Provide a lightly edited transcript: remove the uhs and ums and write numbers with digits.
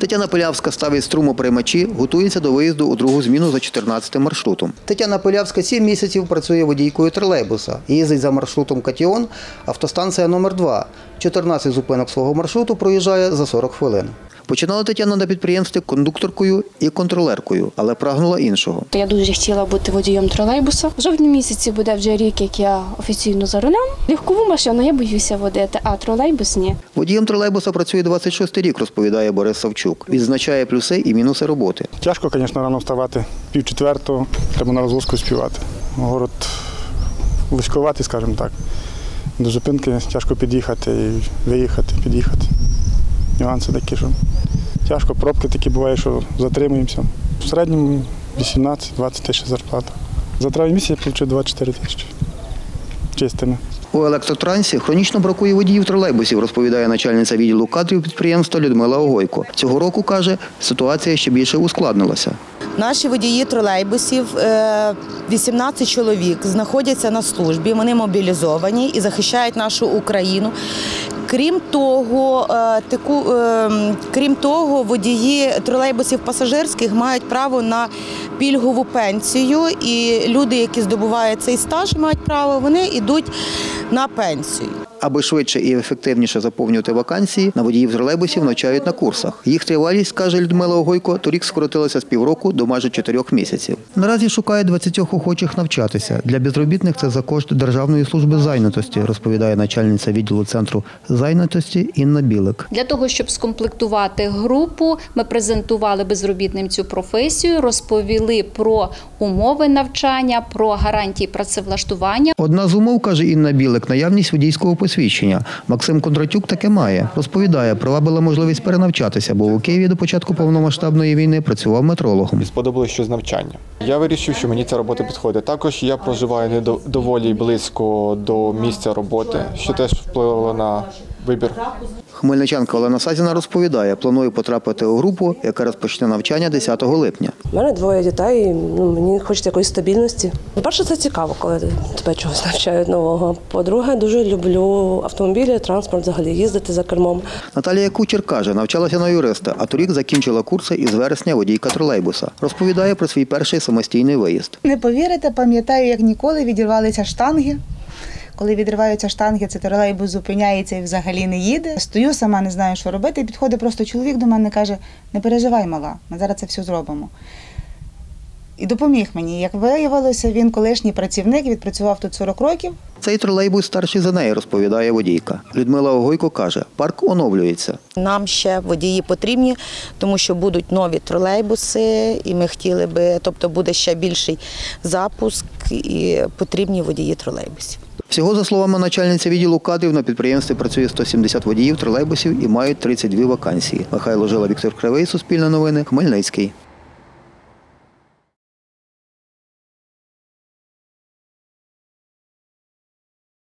Тетяна Пилявська ставить струмоприймачі, готується до виїзду у другу зміну за 14-м маршрутом. Тетяна Пилявська 7 місяців працює водійкою тролейбуса. Їздить за маршрутом «Катіон», автостанція номер 2. 14 зупинок свого маршруту проїжджає за 40 хвилин. Починала Тетяна на підприємстві кондукторкою і контролеркою, але прагнула іншого. Я дуже хотіла бути водієм тролейбуса. В жовтні місяці буде вже рік, як я офіційно за рулем. Легкову машину я боюся водити, а тролейбус – ні. Водієм тролейбуса працює 26-й рік, розповідає Борис Савчук. Відзначає плюси і мінуси роботи. Тяжко, звісно, рано вставати. 3:30, треба на розвозку співати. Город вузькуватий, скажімо так. До зупинки тяжко під'їхати, і виїхати, під'їхати. Нюанси такі, що тяжко, пробки такі бувають, що затримуємося. В середньому 18-20 тисяч зарплата. За травень місяць я отримав 24 тисячі чистими. У електротрансі хронічно бракує водіїв тролейбусів, розповідає начальниця відділу кадрів підприємства Людмила Огойко. Цього року, каже, ситуація ще більше ускладнилася. Наші водії тролейбусів, 18 чоловік, знаходяться на службі, вони мобілізовані і захищають нашу Україну. Крім того, водії тролейбусів пасажирських мають право на пільгову пенсію, і люди, які здобувають цей стаж, мають право, вони йдуть на пенсію. Аби швидше і ефективніше заповнювати вакансії, на водіїв тролейбусів навчають на курсах. Їх тривалість, каже Людмила Огойко, торік скоротилася з півроку до майже 4 місяців. Наразі шукають 20 охочих навчатися. Для безробітних це за кошт Державної служби зайнятості, розповідає начальниця відділу центру зайнятості Інна Білик. Для того, щоб скомплектувати групу, ми презентували безробітним цю професію, розповіли про умови навчання, про гарантії працевлаштування. Одна з умов, каже Інна Білик, наявність водійського посвідчення. Максим Кондратюк таке має. Розповідає, привабила можливість перенавчатися, бо у Києві до початку повномасштабної війни працював метрологом. Сподобалося щось навчання. Я вирішив, що мені ця робота підходить. Також я проживаю не доволі близько до місця роботи, що теж впливало на вибір. Хмельничанка Олена Сазіна розповідає, планує потрапити у групу, яка розпочне навчання 10 липня. У мене 2 дітей, мені хочеться якоїсь стабільності. По-перше, це цікаво, коли тебе чогось навчають нового. По-друге, дуже люблю автомобілі, транспорт, взагалі їздити за кермом. Наталія Кучер каже, навчалася на юриста, а торік закінчила курси із вересня водійка тролейбуса. Розповідає про свій перший самостійний виїзд. Не повірите, пам'ятаю, як ніколи відірвалися штанги. Коли відриваються штанги, це тролейбус зупиняється і взагалі не їде. Стою, сама не знаю, що робити. І підходить просто чоловік до мене і каже, не переживай, мала, ми зараз це все зробимо. І допоміг мені. Як виявилося, він колишній працівник, відпрацював тут 40 років. Цей тролейбус старший за неї, розповідає водійка. Людмила Огойко каже, парк оновлюється. Нам ще водії потрібні, тому що будуть нові тролейбуси, і ми хотіли би, тобто буде ще більший запуск, і потрібні водії тролейбусів. Всього, за словами начальниці відділу кадрів, на підприємстві працює 170 водіїв тролейбусів і мають 32 вакансії. Михайло Жила, Віктор Кривий, Суспільне новини, Хмельницький.